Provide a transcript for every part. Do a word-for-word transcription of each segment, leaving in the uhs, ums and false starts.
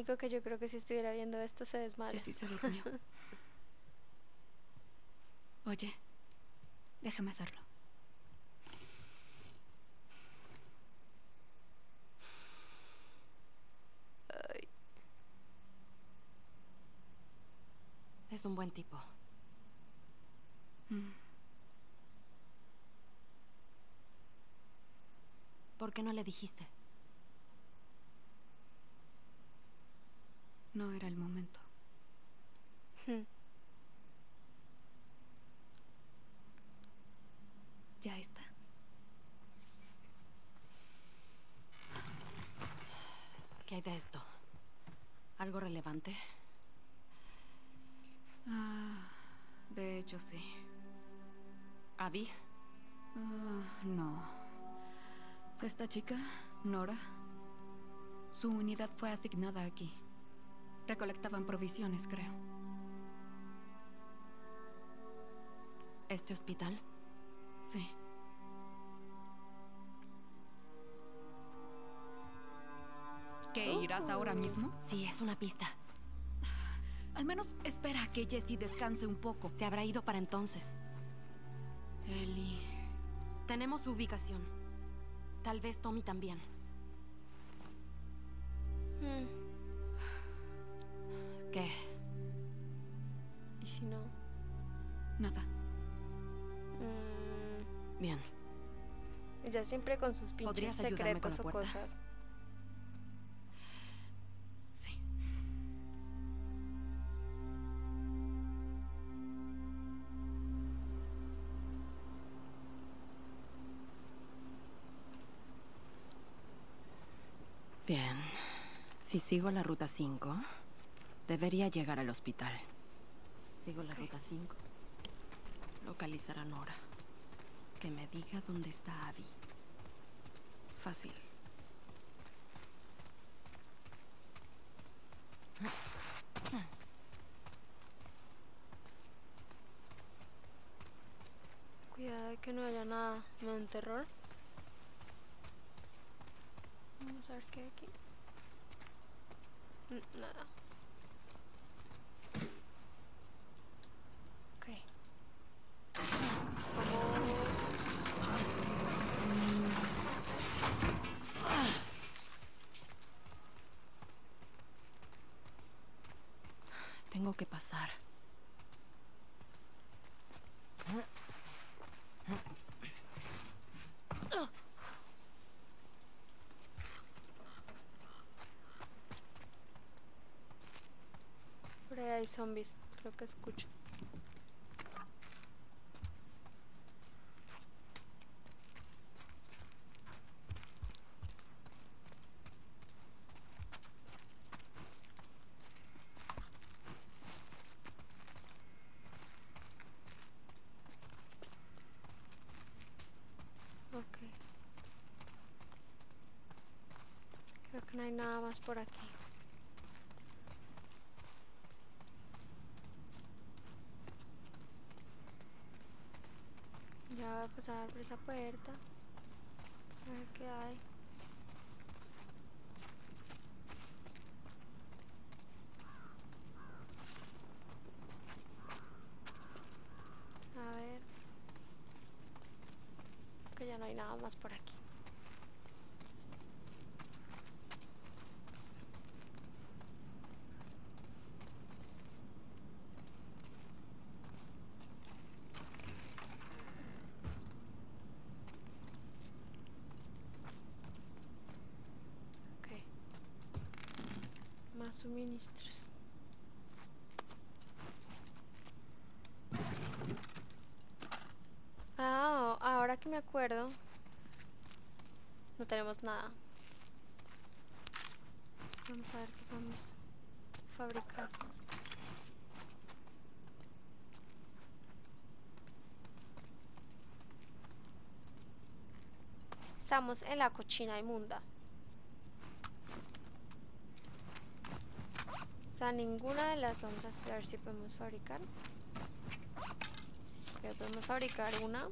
Nico, que yo creo que si estuviera viendo esto se desmaya. Jessie se durmió. Oye, déjame hacerlo. Ay. Es un buen tipo. Mm. ¿Por qué no le dijiste? No era el momento. Hmm. Ya está. ¿Qué hay de esto? ¿Algo relevante? Ah, de hecho sí. ¿Abby? Ah, no. Esta chica, Nora, su unidad fue asignada aquí. Recolectaban provisiones, creo. ¿Este hospital? Sí. ¿Qué, irás ahora mismo? Sí, es una pista. Al menos espera a que Jessie descanse un poco. Se habrá ido para entonces. Ellie... Tenemos su ubicación. Tal vez Tommy también. Hmm. ¿Qué? ¿Y si no? Nada. Mm. Bien. Ella siempre con sus pinches ¿Podrías ayudarme con secretos la o puerta? cosas. Sí. Bien. Si sigo la ruta cinco, debería llegar al hospital. Sigo la Ok. ruta cinco. Localizar a Nora. Que me diga dónde está Abby. Fácil. Cuidado de que no haya nada. No, un terror. Vamos a ver qué hay aquí. Mm, nada. Ok. Tengo que pasar. Por ahí hay zombies. Creo que escucho. Ok. Creo que no hay nada más por aquí. Ya voy a pasar por esa puerta. A ver qué hay. A ver. Que ya no hay nada más por aquí. Ok. Más suministros. Ah, ahora que me acuerdo, no tenemos nada. Vamos a ver qué vamos a fabricar. Estamos en la cochina inmunda. O sea, ninguna de las vamos a ver si podemos fabricar. Ok, podemos fabricar una.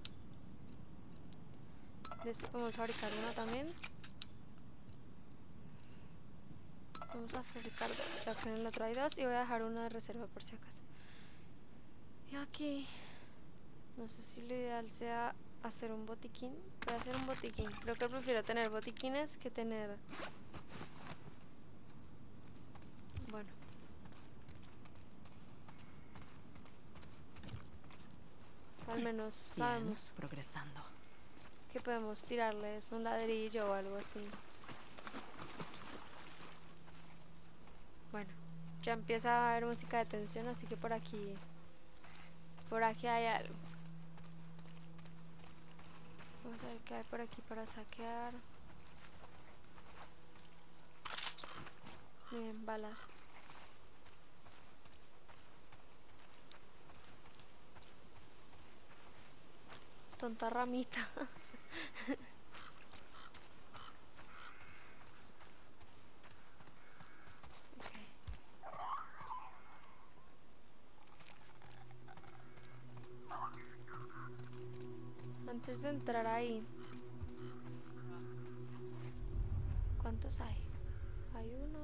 De esto podemos fabricar una también. Vamos a fabricar dos, ya que en el otro hay dos y voy a dejar una de reserva por si acaso. Y aquí, no sé si lo ideal sea hacer un botiquín. Voy a hacer un botiquín. Creo que prefiero tener botiquines que tener... Bueno. Al menos sabemos Bien, progresando. que podemos tirarles un ladrillo o algo así. Bueno, ya empieza a haber música de tensión, así que por aquí... Por aquí hay algo. Vamos a ver qué hay por aquí para saquear. Bien, balas. Tonta ramita. Okay. Antes de entrar ahí, ¿cuántos hay? Hay uno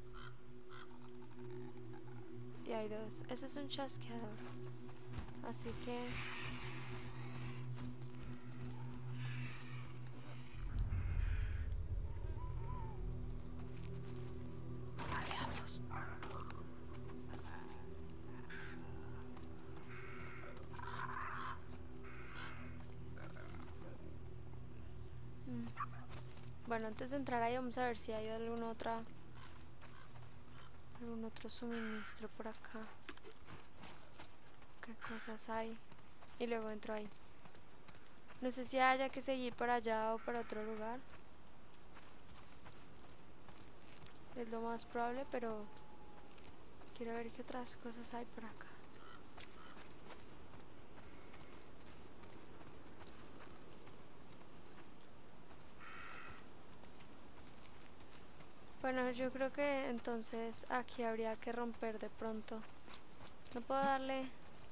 y hay dos. Ese es un chasqueador, así que Diablos. mm. Bueno, antes de entrar ahí vamos a ver si hay alguna otra algún otro suministro por acá. ¿Qué cosas hay? Y luego entro ahí. No sé si haya que seguir para allá o para otro lugar. Es lo más probable, pero quiero ver qué otras cosas hay por acá. Bueno, yo creo que entonces aquí habría que romper de pronto. No puedo darle...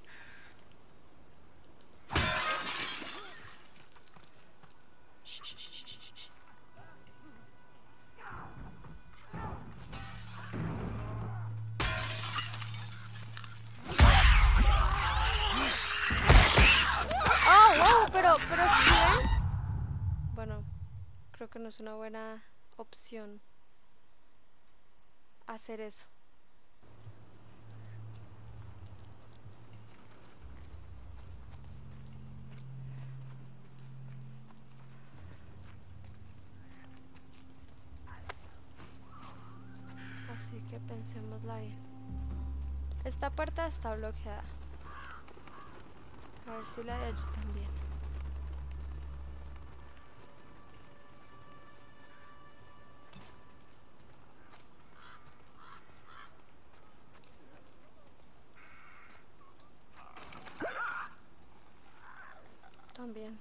¡Oh, wow! Pero, pero ¿qué? Bueno, creo que no es una buena opción hacer eso. Así que pensémosla bien. Esta puerta está bloqueada. A ver si la de allí también. También.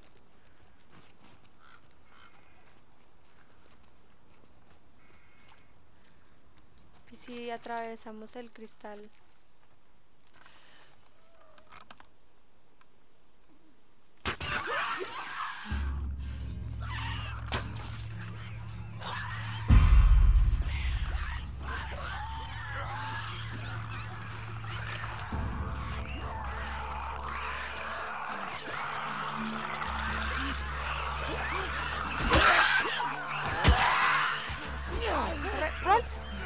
Y si atravesamos el cristal. ¡Run!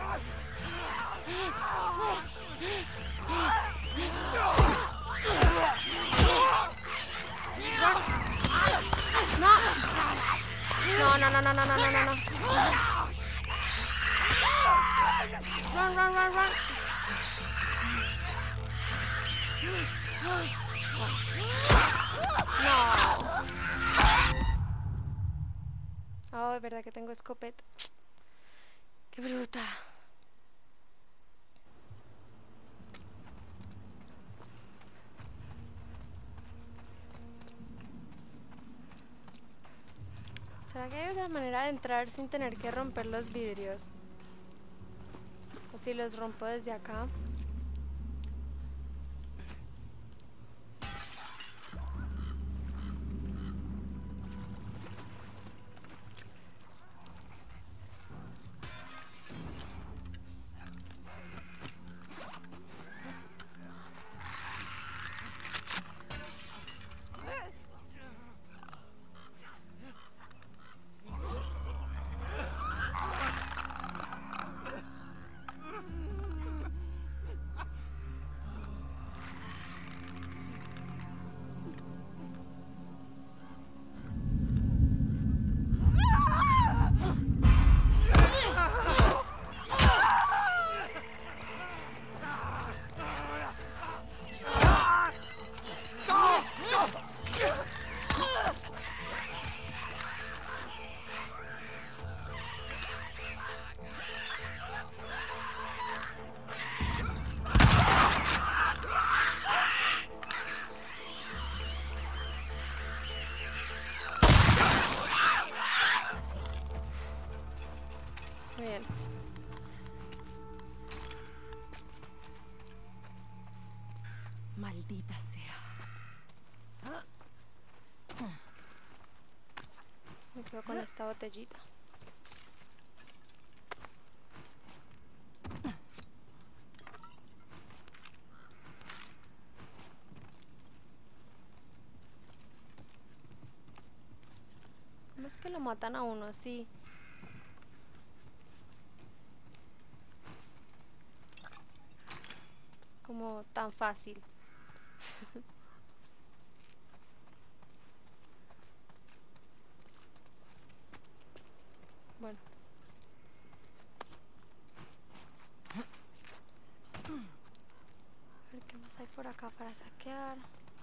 No, no, no, no, no, no, no, no, no. Run, run, run, run. No. Oh, es verdad que tengo escopeta. Qué bruta. ¿Será que hay otra manera de entrar sin tener que romper los vidrios? O si los rompo desde acá. Maldita sea. Me quedo con esta botellita. ¿Cómo es que lo matan a uno así? Como tan fácil. Bueno. A ver qué más hay por acá para saquear.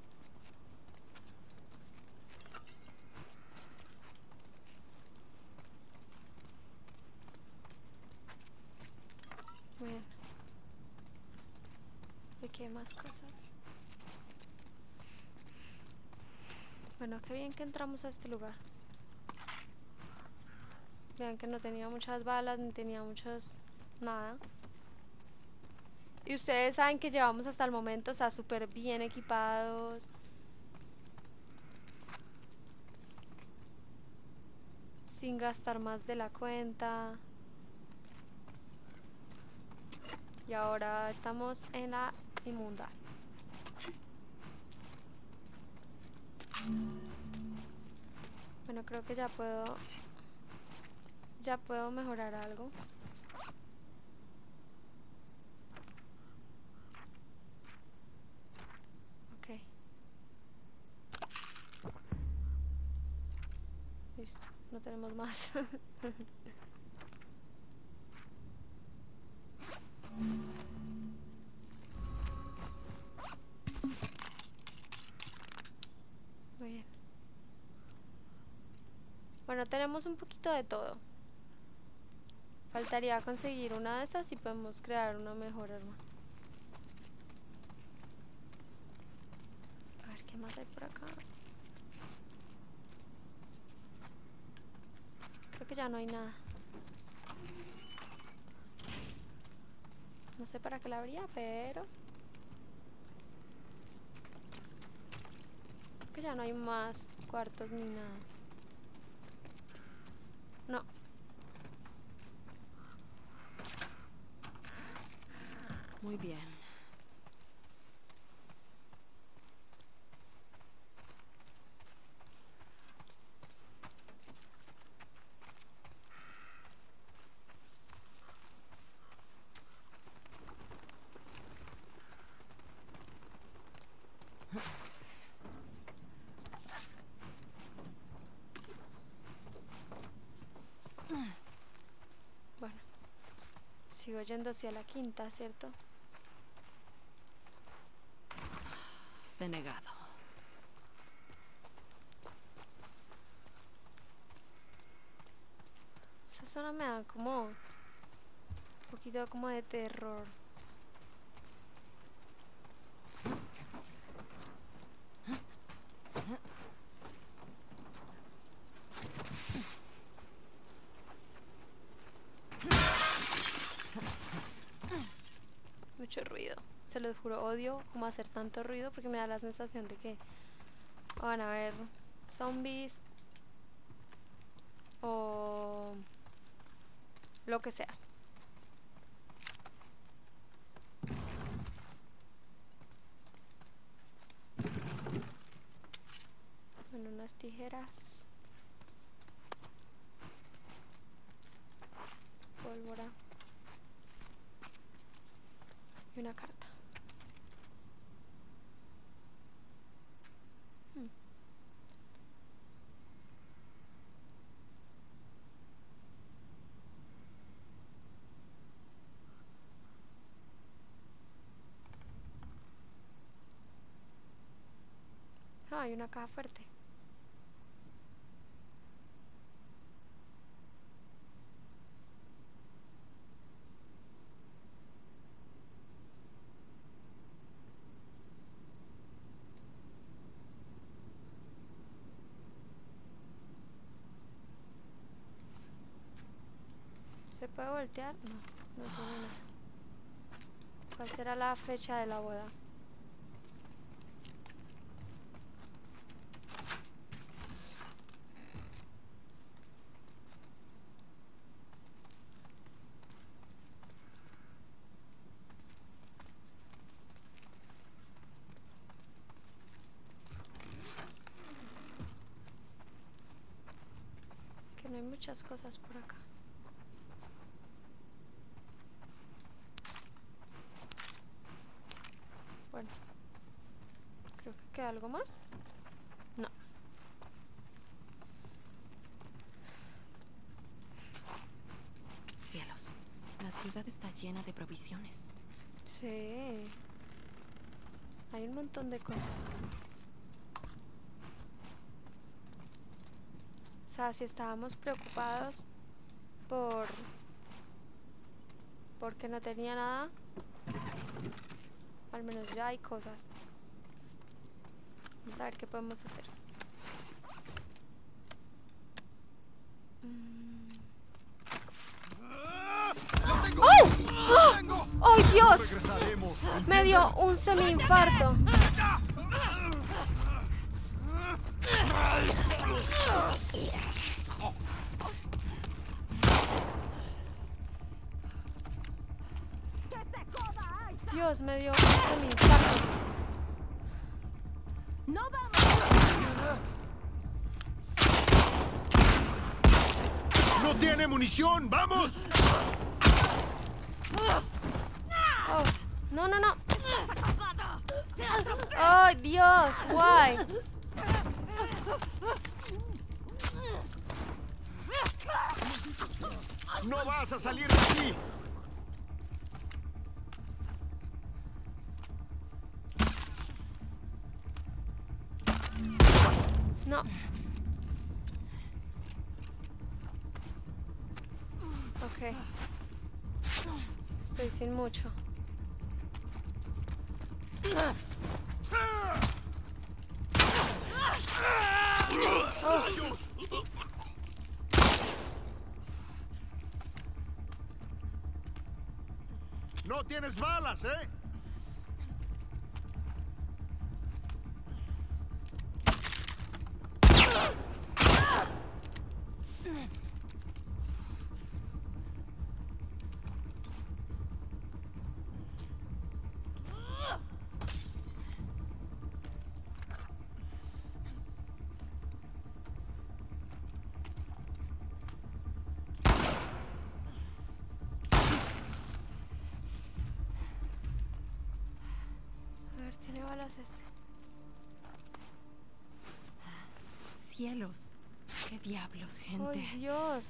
Bien. Aquí hay más cosas. Bueno, qué bien que entramos a este lugar. Vean que no tenía muchas balas, ni tenía muchos... nada. Y ustedes saben que llevamos hasta el momento, o sea, súper bien equipados. Sin gastar más de la cuenta. Y ahora estamos en la inmunda. Bueno, creo que ya puedo... Ya puedo mejorar algo. Ok. Listo, no tenemos más. Muy bien. Bueno, tenemos un poquito de todo. Faltaría conseguir una de esas y podemos crear una mejor arma. A ver, ¿qué más hay por acá? Creo que ya no hay nada. No sé para qué la abría, pero... creo que ya no hay más cuartos ni nada. No. Muy bien. Bueno. Sigo yendo hacia la quinta, ¿cierto? Denegado. Esa zona me da como... un poquito como de terror. Mucho ruido. Se los juro, odio como hacer tanto ruido porque me da la sensación de que van a haber zombies o lo que sea. Bueno, unas tijeras. Pólvora. Y una carta. Hmm. Ah, hay una caja fuerte. ¿Se puede voltear? No, no tiene nada. ¿Cuál será la fecha de la boda? muchas cosas por acá. Bueno, creo que queda algo más. No. Cielos, la ciudad está llena de provisiones. Sí. Hay un montón de cosas. O sea, si estábamos preocupados por... porque no tenía nada, al menos ya hay cosas. Vamos a ver qué podemos hacer. Mm. ¡Oh! ¡Ay, Dios! Me dio un semi-infarto. Dios, me dio un semi-infarto. ¡No vamos! ¡No tiene munición! ¡Vamos! Oh, no, no, no. ¡Ay, Dios! Why? ¡No vas a salir de aquí! No. Ok. Estoy sin mucho. Oh. ¡No tienes balas, eh! A ver, tiene balas este. Cielos, qué diablos, gente. ¡Ay, Dios!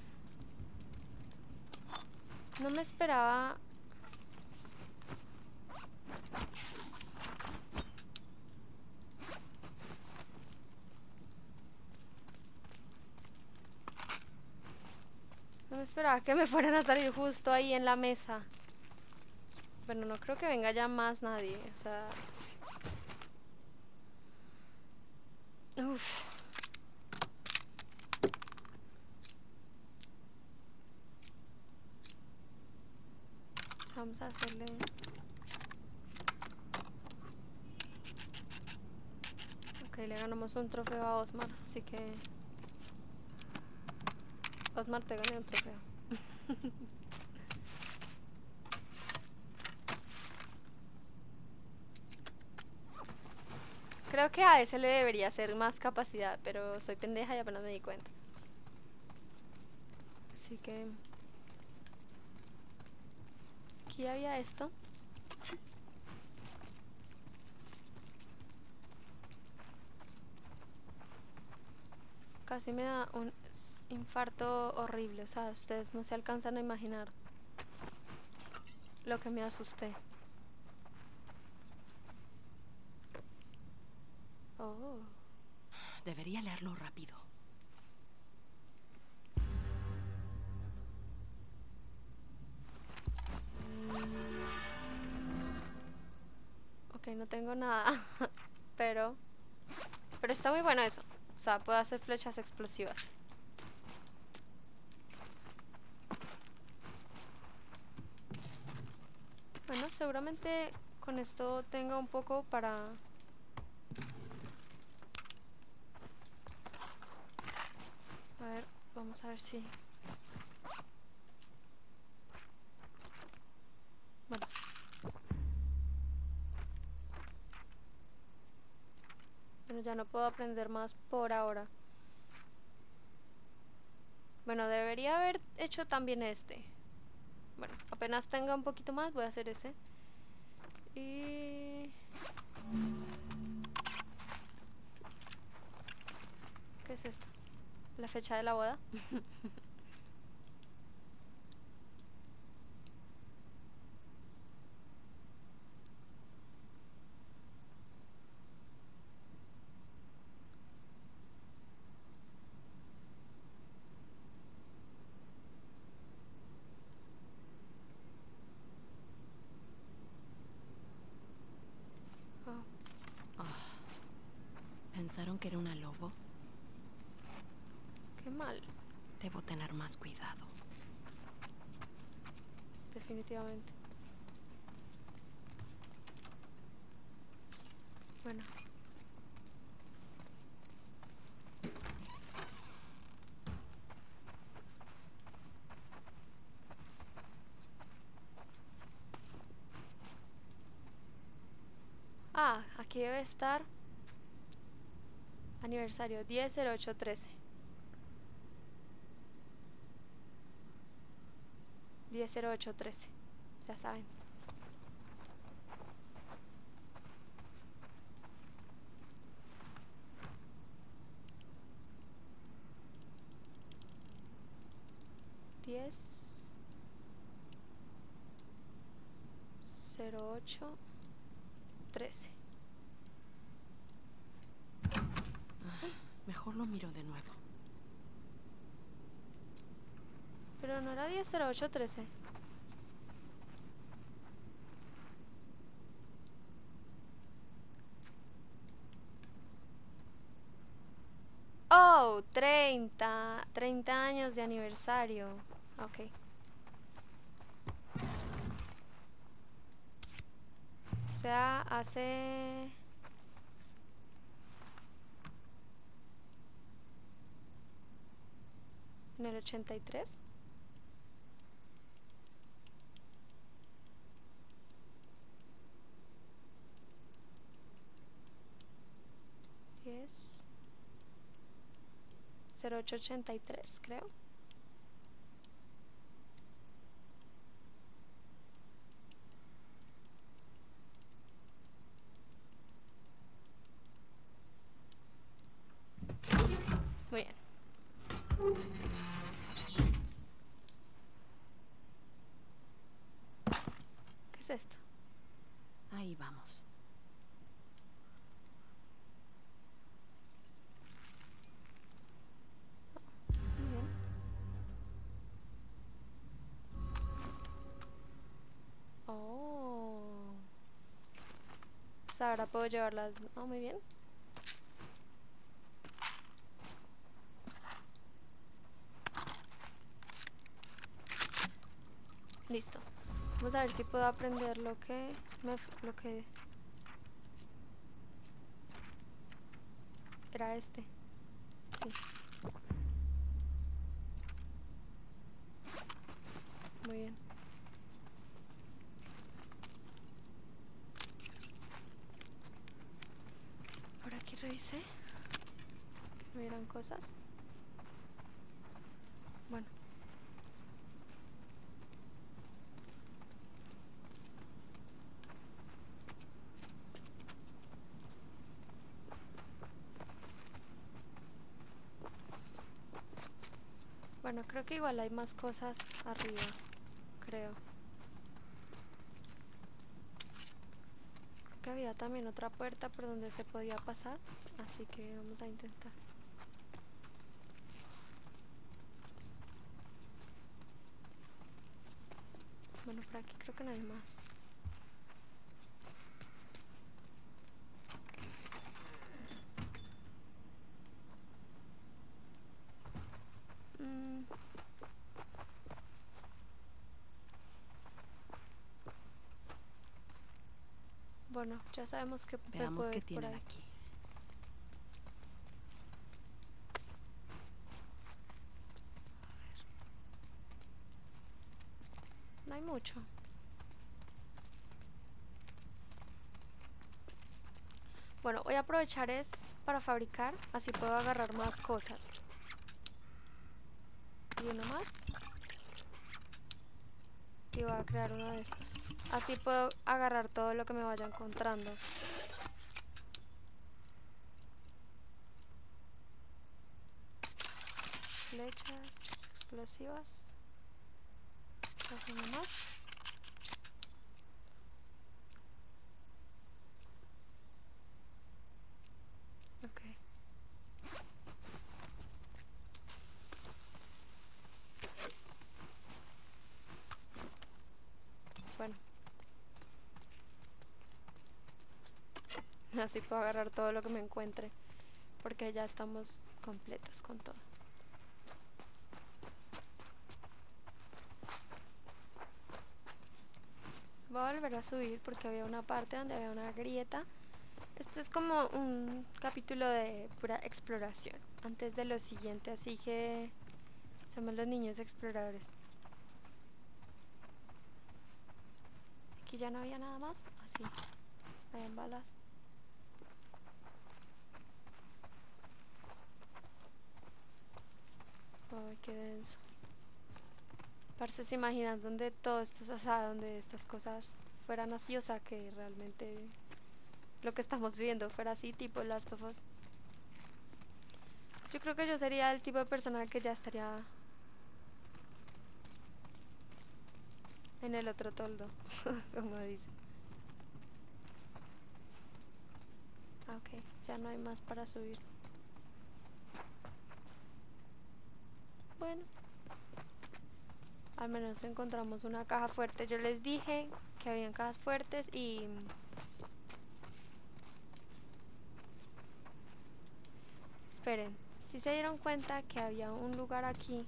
No me esperaba. No me esperaba que me fueran a salir justo ahí en la mesa. Bueno, no creo que venga ya más nadie. O sea... Uf. Vamos a hacerle... Ok, le ganamos un trofeo a Osmar, así que... Osmar, te gané un trofeo. Creo que a ese le debería hacer más capacidad, pero soy pendeja y apenas me di cuenta. Así que... Aquí había esto. Casi me da un infarto horrible. O sea, ustedes no se alcanzan a imaginar lo que me asusté. Oh. Debería leerlo rápido. Ok, no tengo nada. Pero... Pero está muy bueno eso. O sea, puedo hacer flechas explosivas. Bueno, seguramente con esto tenga un poco para... A ver, vamos a ver si... Bueno. Bueno, ya no puedo aprender más por ahora. Bueno, debería haber hecho también este. Bueno, apenas tenga un poquito más voy a hacer ese. Y... ¿qué es esto? La fecha de la boda. Oh, ¿Pensaron que era una lobo? qué mal, Debo tener más cuidado. definitivamente. Bueno. Ah, aquí debe estar aniversario diez cero ocho trece. diez cero ocho trece. Ya saben. diez cero ocho trece. Mejor lo miro de nuevo. Pero no era diez cero ocho trece. Oh, treinta. treinta años de aniversario. Ok. O sea, hace... en el ochenta y tres. diez cero ocho ochenta y tres, creo. Muy bien. ¿Qué es esto? Ahí vamos. Muy bien. Oh. Pues ahora puedo llevarlas. Oh, muy bien. Listo. Vamos a ver si puedo aprender lo que me, lo que era este. Sí. Muy bien. Por aquí revisé que no hubieran cosas. Bueno. Bueno, creo que igual hay más cosas arriba, creo. Creo que había también otra puerta por donde se podía pasar, así que vamos a intentar. Bueno, por aquí creo que no hay más. Mm. Bueno, ya sabemos que me Veamos puedo qué ir por tienen ahí. aquí. No hay mucho. Bueno, voy a aprovechar es para fabricar, así puedo agarrar más cosas. Y uno más. Y voy a crear uno de estos. Así puedo agarrar todo lo que me vaya encontrando. Flechas explosivas. Así nomás. Ok. Bueno. Así puedo agarrar todo lo que me encuentre. Porque ya estamos completos con todo. Voy a volver a subir porque había una parte donde había una grieta. Esto es como un capítulo de pura exploración antes de lo siguiente, así que somos los niños exploradores. Aquí ya no había nada más. Así, habían balas. Ay, qué denso. Parce, se imaginan donde todo esto, o sea, donde estas cosas fueran así, o sea, que realmente lo que estamos viviendo fuera así, tipo Last of Us. Yo creo que yo sería el tipo de persona que ya estaría en el otro toldo, como dice. Ah, ok, ya no hay más para subir. Bueno, al menos encontramos una caja fuerte. Yo les dije que habían cajas fuertes y... Esperen, si se dieron cuenta que había un lugar aquí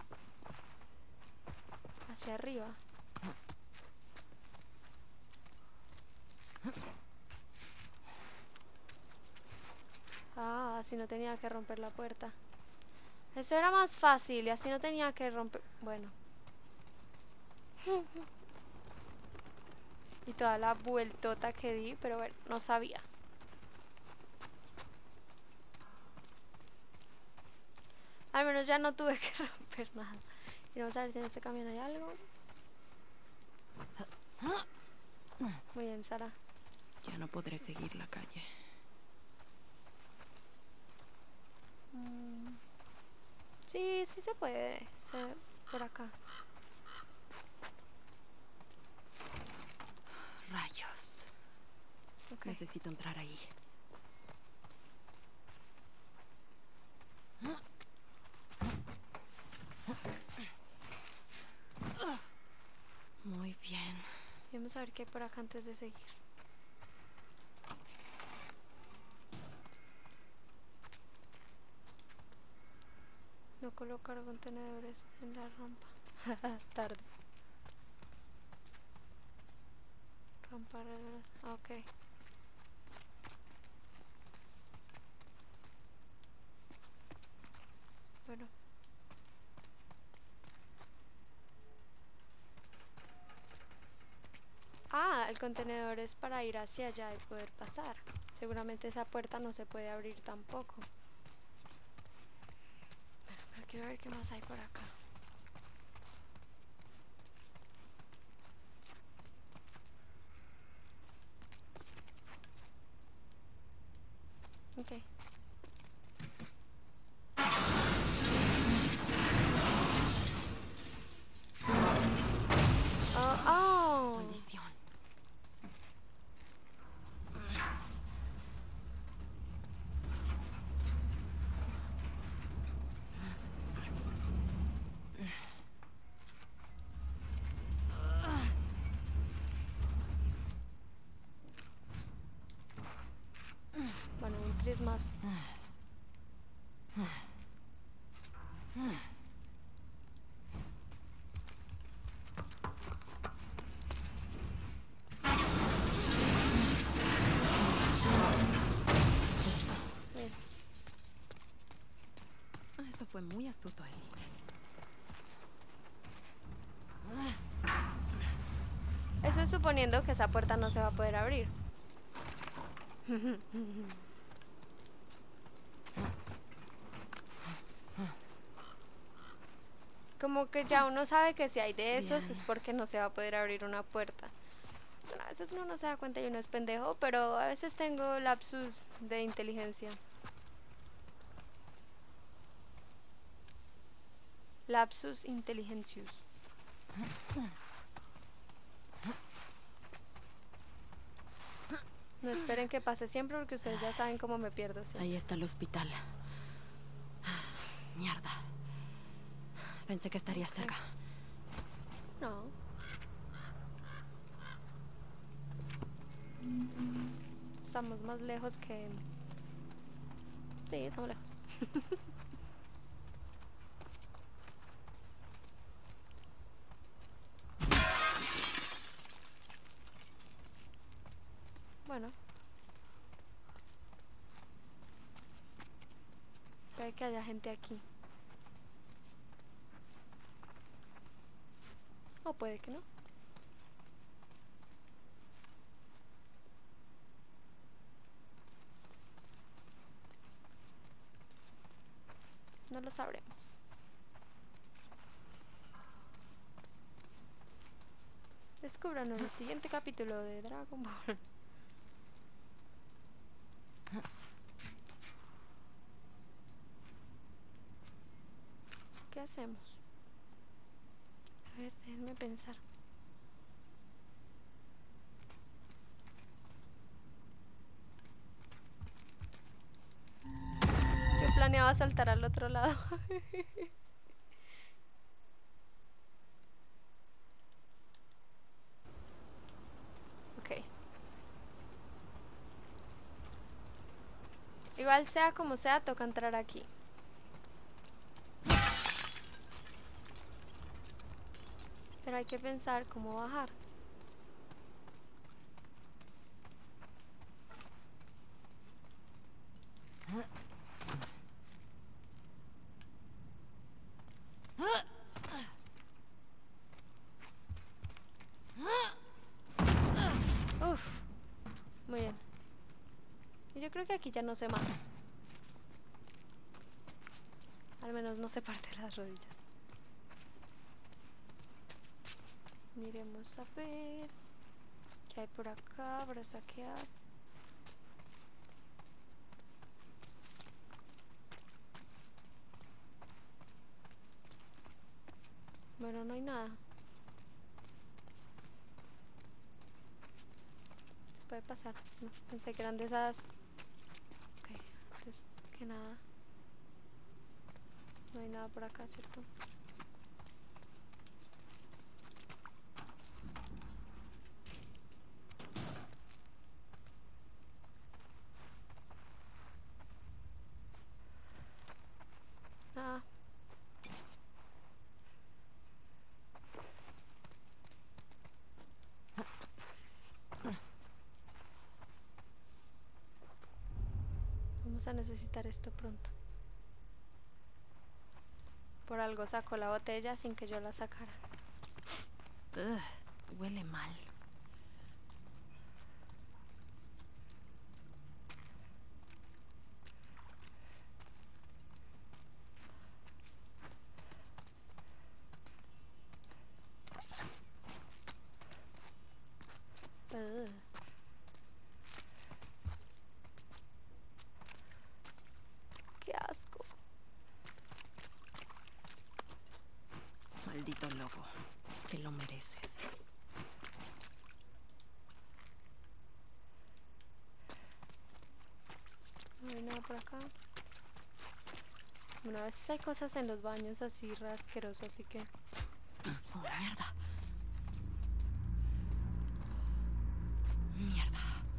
hacia arriba. Ah, así no tenía que romper la puerta. Eso era más fácil y así no tenía que romper... Bueno. Y toda la vueltota que di, pero bueno, no sabía. Al menos ya no tuve que romper nada. Y vamos a ver si en este camión hay algo. Muy bien, Sara. Ya no podré seguir la calle. Mm. Sí, sí se puede. Se... Por acá. Rayos. Okay. Necesito entrar ahí. Muy bien. Vamos a ver qué hay por acá antes de seguir. No colocar contenedores en la rampa. Tarde. Rampa alrededor. Ah, ok. Bueno. Ah, el contenedor es para ir hacia allá y poder pasar. Seguramente esa puerta no se puede abrir tampoco. Bueno, pero quiero ver qué más hay por acá. Ok. Oh, oh. Maldición. Bueno, un tris más. Bien. Eso fue muy astuto ahí. Eso es suponiendo que esa puerta no se va a poder abrir. Como que ya uno sabe que si hay de esos Bien. es porque no se va a poder abrir una puerta. Bueno, a veces uno no se da cuenta y uno es pendejo, pero a veces tengo lapsus de inteligencia. Lapsus intelligentius. No esperen que pase siempre porque ustedes ya saben cómo me pierdo siempre. Ahí está el hospital. Mierda. Pensé que estaría Ok. cerca. No. Estamos más lejos que... Sí, estamos lejos. Bueno. Puede que haya gente aquí. O puede que no. No lo sabremos. Descúbranlo en el siguiente capítulo de Dragon Ball. ¿Qué hacemos? A ver, déjenme pensar. Yo planeaba saltar al otro lado. Ok. Igual sea como sea, toca entrar aquí. Pero hay que pensar cómo bajar. Uf. Muy bien. Y yo creo que aquí ya no se mata. Al menos no se parte las rodillas. Miremos a ver qué hay por acá para saquear. Bueno, no hay nada. Se puede pasar. No, pensé que eran de esas. Ok, antes que nada. No hay nada por acá, ¿cierto? Ah. Vamos a necesitar esto pronto. Por algo sacó la botella sin que yo la sacara. Ugh, huele mal. Ugh. Qué asco. Maldito lobo. Te lo mereces. No hay nada por acá. Bueno, a veces hay cosas en los baños así rasqueroso, así que... Oh, mierda. Mierda.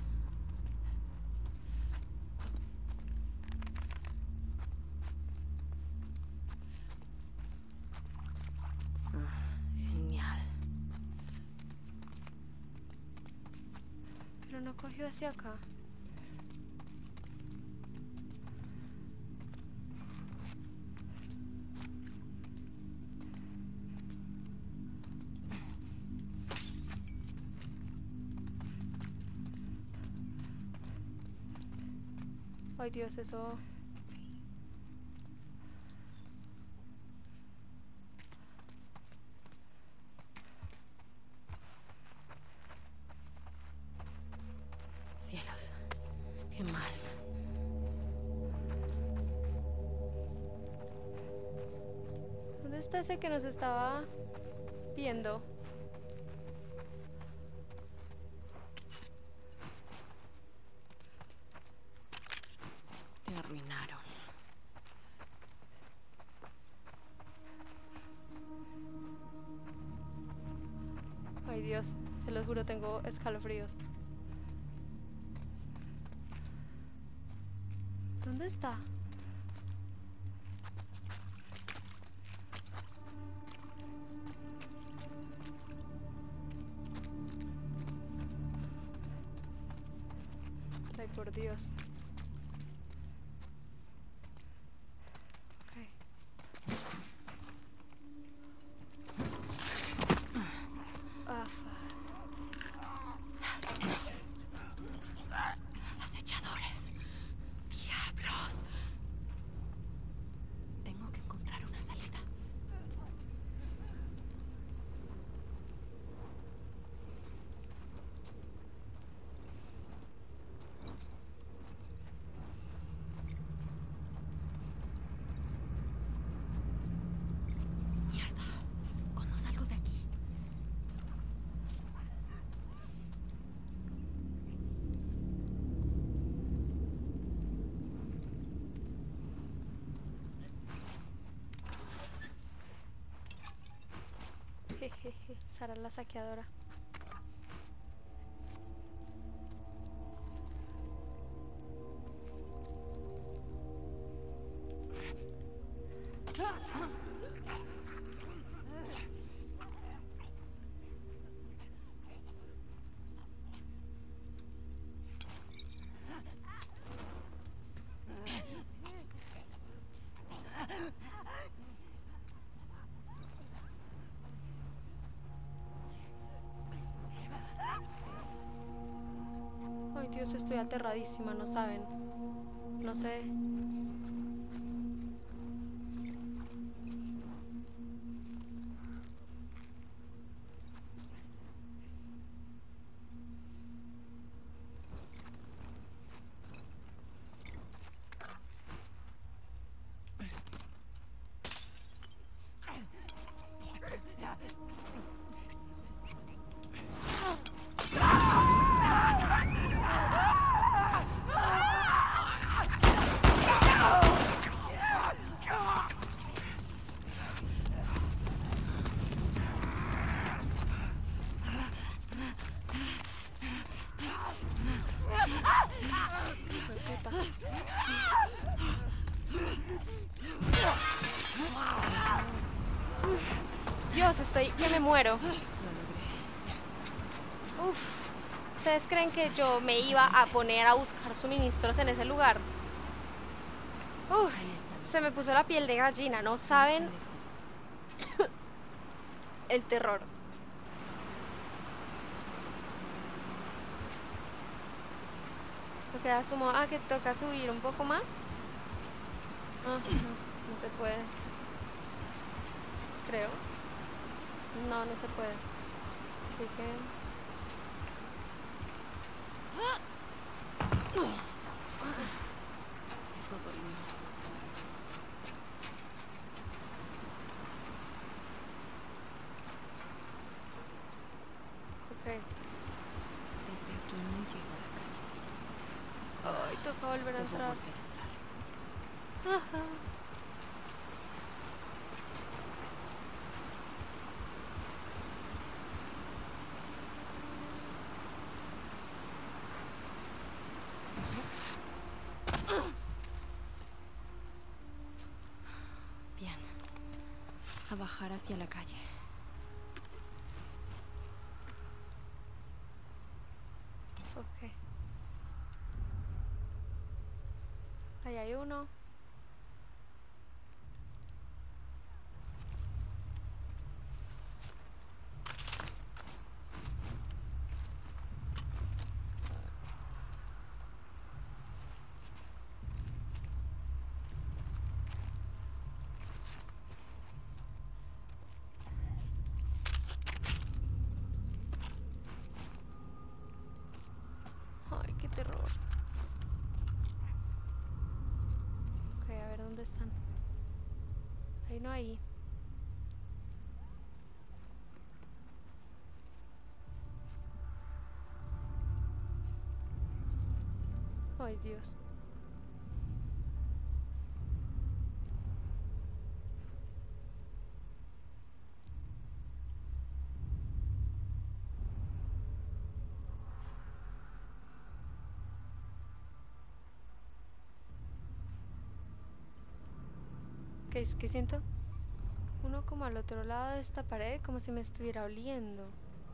Ah, genial. Pero no cogió hacia acá. Ay Dios, eso... está ese que nos estaba viendo? Te arruinaron. Ay, Dios, se los juro, tengo escalofríos. ¿Dónde está? Ay, por Dios. Ok. Ah, Acechadores. Diablos. Tengo que encontrar una salida. Mierda. ¿Cómo salgo de aquí? jejeje, Sara la saqueadora. Ay, Dios, estoy aterradísima, no saben. No sé. Dios, estoy que me muero. Uf, ¿ustedes creen que yo me iba a poner a buscar suministros en ese lugar? Uf, se me puso la piel de gallina, ¿no saben? El terror. Ok, asumo a que toca subir un poco más. Ah, no, no se puede. Creo. No, no se puede. Así que... Eso dolió. Ok. Desde aquí no llego a la calle. Ay, toca volver a Debo entrar. volver a entrar. Ajá. Bien. A bajar hacia la calle. Ok. Ahí hay uno. Ay, qué terror. Ok, a ver dónde están. Ahí no hay. Ay, Dios. ¿Qué es que siento? Uno como al otro lado de esta pared, como si me estuviera oliendo.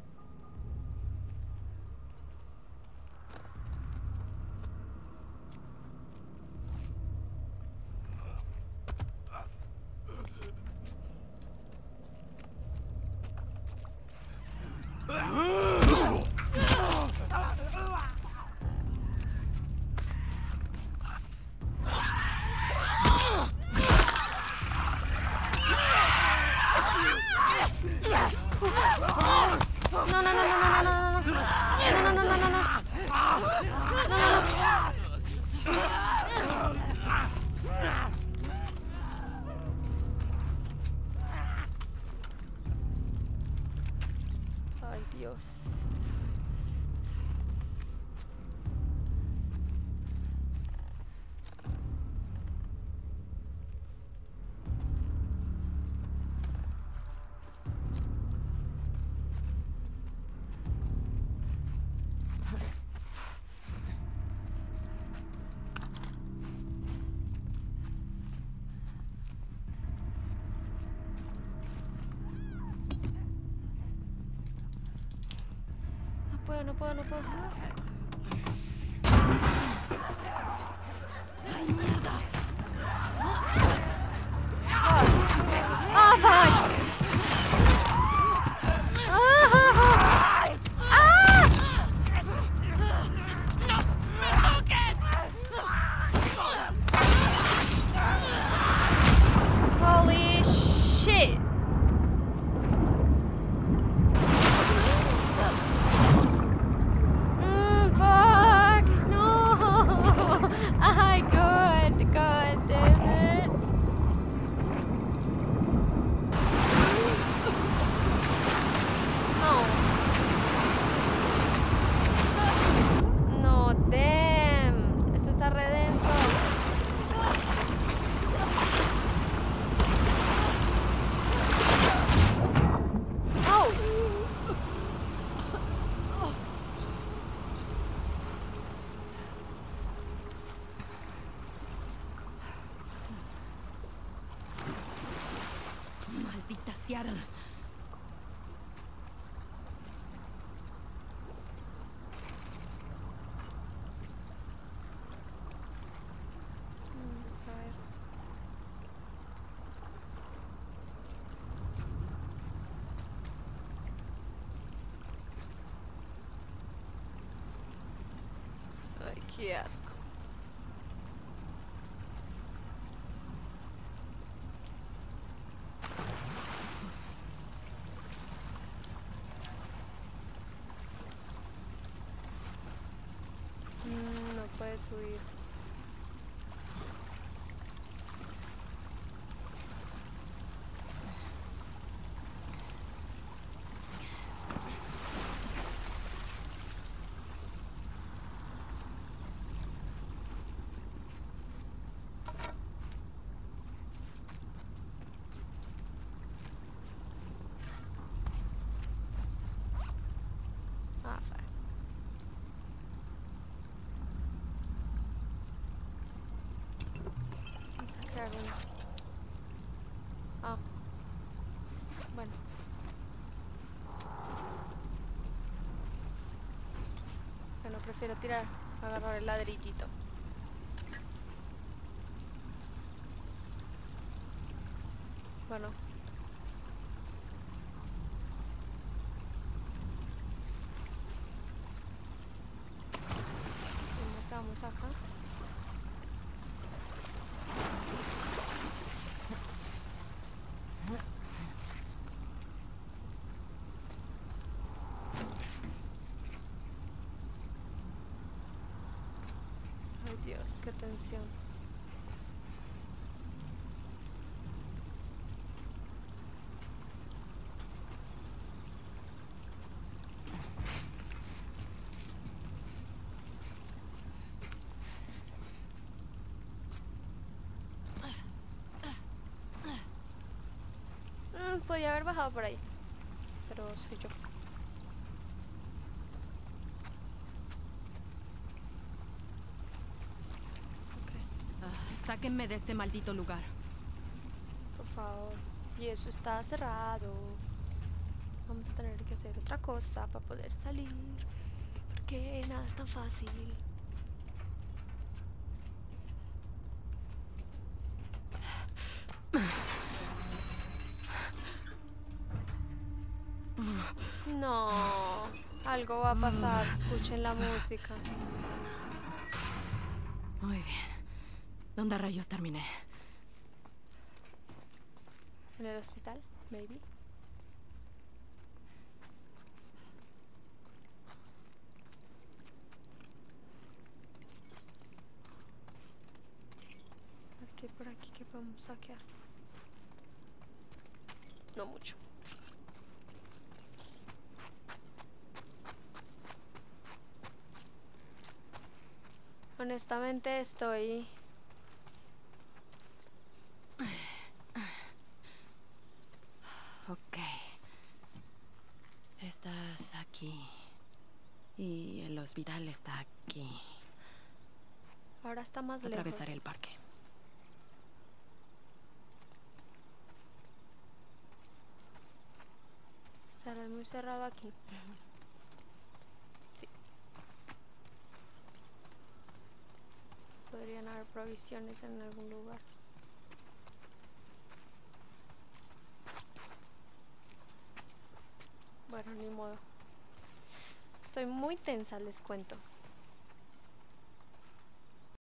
No, no, no, no, no, no, no, no, no, no, no, no, no, no, no. No, no, no. Ay, Dios. No puedo, no puedo, no puedo. ¡Ah, fuck! Holy shit! Mm, fuck! No! Ay, God, God damn it! No. No, damn. Eso está re denso. Oh. Maldita Seattle. Mm, a ver. Ay, qué asco. Mm, no puedes subir. Ah, fuck. ¿Qué hago? Ah. Bueno. Bueno, prefiero tirar, agarrar el ladrillito. Bueno. ¿Cómo estamos acá? Ay, Dios, qué tensión. podía haber bajado por ahí, pero soy yo. Ah, sáquenme de este maldito lugar. Por favor. Y eso está cerrado. Vamos a tener que hacer otra cosa para poder salir. Porque nada es tan fácil. No, algo va a pasar. Escuchen la música. Muy bien. ¿Dónde rayos terminé? En el hospital, maybe. ¿Qué hay por aquí que podemos saquear? No mucho. Honestamente estoy... Ok. Estás aquí. Y el hospital está aquí. Ahora está más lejos. Atravesaré el parque. Estará muy cerrado aquí. Sí. Podrían haber provisiones en algún lugar. Bueno, ni modo. Soy muy tensa, les cuento.